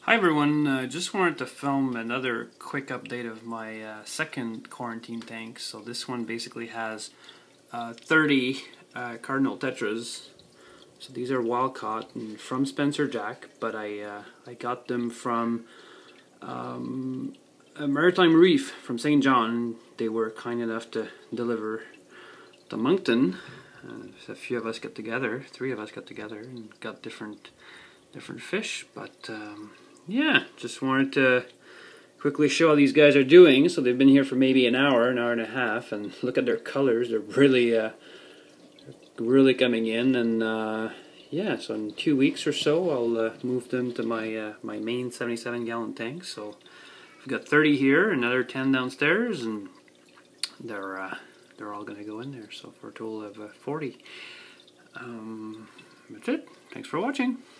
Hi everyone, just wanted to film another quick update of my second quarantine tank. So this one basically has 30 Cardinal Tetras. So these are wild caught and from Spencer Jack, but I got them from a Maritime Reef from St. John. They were kind enough to deliver to Moncton. So a few of us got together, 3 of us got together and got different fish, but yeah, just wanted to quickly show how these guys are doing. So they've been here for maybe an hour and a half, and look at their colors. They're really coming in, and yeah, so in 2 weeks or so I'll move them to my my main 77-gallon tank. So I've got 30 here, another 10 downstairs, and they're all going to go in there. So for a total of 40. That's it. Thanks for watching.